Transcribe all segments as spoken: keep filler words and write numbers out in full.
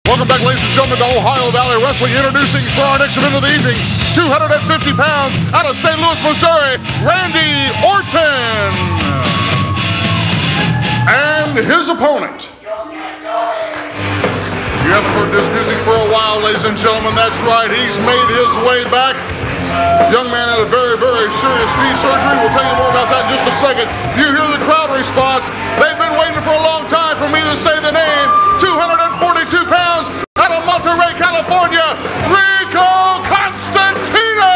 Welcome back, ladies and gentlemen, to Ohio Valley Wrestling. Introducing for our next event of the evening, two hundred fifty pounds out of Saint Louis, Missouri, Randy Orton. And his opponent. You haven't heard this music for a while, ladies and gentlemen. That's right, he's made his way back. Young man had a very, very serious knee surgery. We'll tell you more about that in just a second. You hear the crowd response. They've been waiting for a long time for me to say the name. two hundred forty-two pounds out of Monterey, California, Rico Constantino!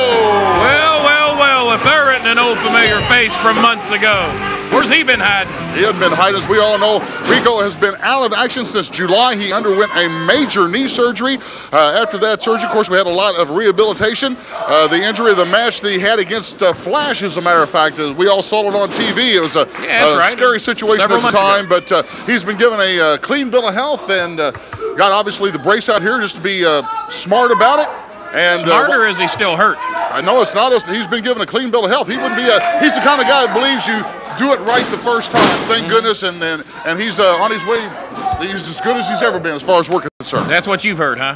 Well, well, well, if there isn't an old familiar face from months ago. Where's he been hiding? He hadn't been hiding. As we all know, Rico has been out of action since July. He underwent a major knee surgery. Uh, after that surgery, of course, we had a lot of rehabilitation. Uh, the injury of the match that he had against uh, Flash, as a matter of fact, uh, we all saw it on T V. It was a, yeah, a right. scary situation Several at the time, ago. but uh, he's been given a uh, clean bill of health and uh, got obviously the brace out here just to be uh, smart about it. And, Smarter, uh, is he still hurt? I know it's not. He's been given a clean bill of health. He wouldn't be a. He's the kind of guy that believes you do it right the first time. Thank mm-hmm. goodness, and and, and he's uh, on his way. He's as good as he's ever been as far as we're concerned. That's what you've heard, huh?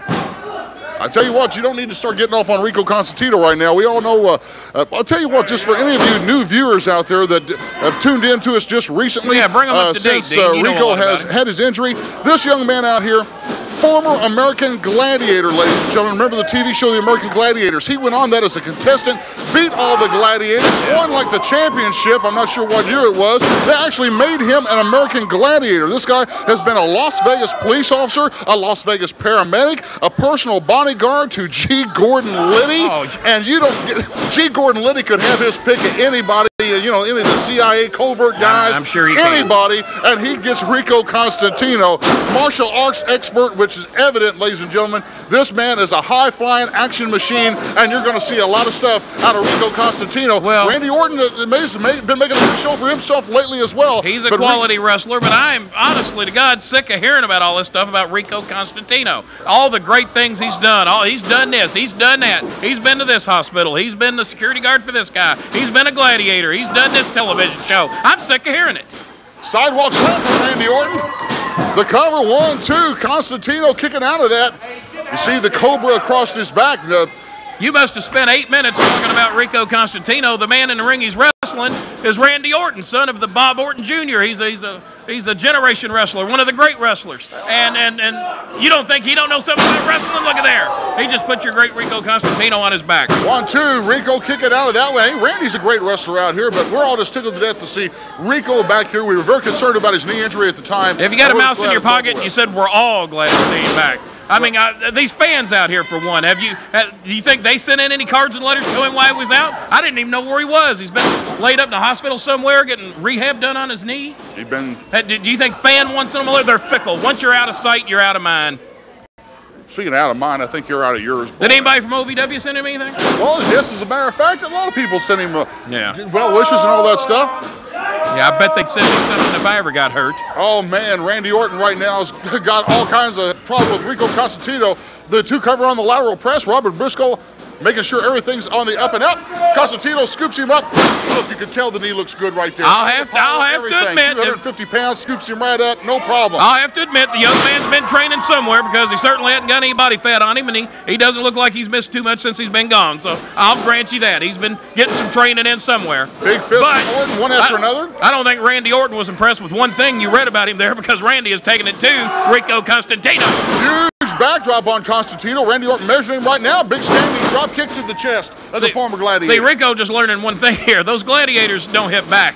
I tell you what, you don't need to start getting off on Rico Constantino right now. We all know. Uh, uh, I'll tell you what, just for any of you new viewers out there that have tuned in to us just recently, yeah, bring them up uh, to date, since uh, Rico has had his injury, this young man out here. Former American Gladiator, ladies and gentlemen. Remember the T V show The American Gladiators? He went on that as a contestant, beat all the gladiators, won like the championship. I'm not sure what year it was. They actually made him an American Gladiator. This guy has been a Las Vegas police officer, a Las Vegas paramedic, a personal bodyguard to G. Gordon Liddy. Oh. And you don't get, G. Gordon Liddy could have his pick of anybody, you know, any of the C I A covert guys. I'm, I'm sure he Anybody, can. and he gets Rico Constantino, martial arts expert, which is evident, ladies and gentlemen. This man is a high-flying action machine, and you're going to see a lot of stuff out of Rico Constantino. Well, Randy Orton has been making a show for himself lately as well. He's a but quality wrestler, but I'm honestly to God sick of hearing about all this stuff about Rico Constantino. All the great things he's done. All he's done this, he's done that. He's been to this hospital. He's been the security guard for this guy. He's been a gladiator. He's done this television show. I'm sick of hearing it. Sidewalk slam for Randy Orton. The cover, one, two. Constantino kicking out of that. You see the Cobra across his back. Uh, you must have spent eight minutes talking about Rico Constantino. The man in the ring he's wrestling is Randy Orton, son of the Bob Orton Junior He's a, he's a he's a generation wrestler, one of the great wrestlers. And and and you don't think he don't know something about wrestling? Look at there. He just put your great Rico Constantino on his back. One, two. Rico kicking out of that way. Randy's a great wrestler out here, but we're all just tickled to death to see Rico back here. We were very concerned about his knee injury at the time. If you got a mouse in your pocket, you said we're all glad to see him back. I mean, uh, these fans out here, for one, have you? Uh, do you think they sent in any cards and letters to him while he was out? I didn't even know where he was. He's been laid up in the hospital somewhere, getting rehab done on his knee. He's been. Uh, do you think fan wants them? They're fickle. Once you're out of sight, you're out of mind. Speaking of out of mind, I think you're out of yours. Did anybody from O V W send him anything? Well, yes, as a matter of fact, a lot of people sent him uh, yeah. well wishes and all that stuff. Yeah, I bet they'd send me something if I ever got hurt. Oh, man, Randy Orton right now has got all kinds of problems with Rico Constantino. The two cover on the lateral press, Robert Briscoe making sure everything's on the up and up. Constantino scoops him up. Look, you can tell the knee looks good right there. I'll have to, I'll have to admit. two hundred fifty pounds, scoops him right up, no problem. I'll have to admit the young man's been training somewhere because he certainly hasn't got any body fat on him, and he, he doesn't look like he's missed too much since he's been gone. So I'll grant you that. He's been getting some training in somewhere. Big fist from Orton, one after I, another. I don't think Randy Orton was impressed with one thing you read about him there because Randy has taken it to Rico Constantino. Huge backdrop on Constantino. Randy Orton measuring him right now. Big standing drop kick to the chest of see, the former gladiator. See, Rico just learning one thing here. Those gladiators don't hit back.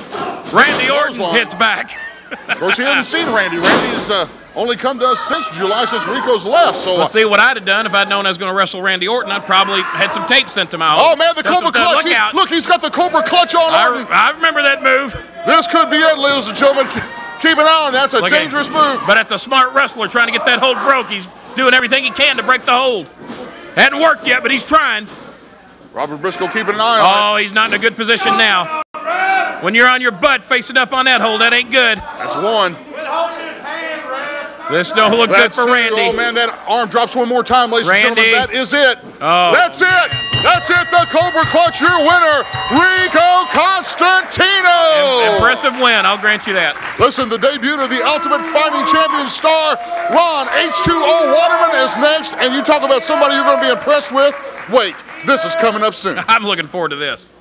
Randy Orton hits back. Of course, he hasn't seen Randy. Randy's uh, only come to us since July, since Rico's left. So, well, see, what I'd have done if I'd known I was going to wrestle Randy Orton, I'd probably had some tape sent to my home. Oh, man, the Cobra clutch. Look, he, look, he's got the Cobra clutch on Orton. I, I remember that move. This could be it, ladies and gentlemen. Keep an eye on that. That's a look dangerous at, move. But it's a smart wrestler trying to get that hold broke. He's doing everything he can to break the hold. Hadn't worked yet, but he's trying. Robert Briscoe keeping an eye on Oh, it. He's not in a good position now. When you're on your butt facing up on that hold, that ain't good. That's one. This don't look That's good for it. Randy. Oh, man, that arm drops one more time, ladies Randy. and gentlemen. That is it. Oh. That's it. That's it, the Cobra Clutch, your winner, Rico Constantino. Impressive win, I'll grant you that. Listen, the debut of the Ultimate Fighting Champion star, Ron H two O Waterman, is next. And you talk about somebody you're going to be impressed with. Wait, this is coming up soon. I'm looking forward to this.